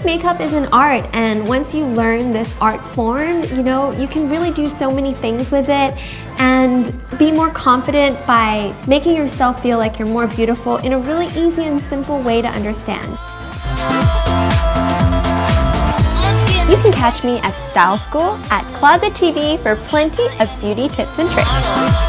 makeup is an art, and once you learn this art form, you can really do so many things with it and be more confident by making yourself feel like you're more beautiful in a really easy and simple way to understand. You can catch me at Style School at Closet TV for plenty of beauty tips and tricks.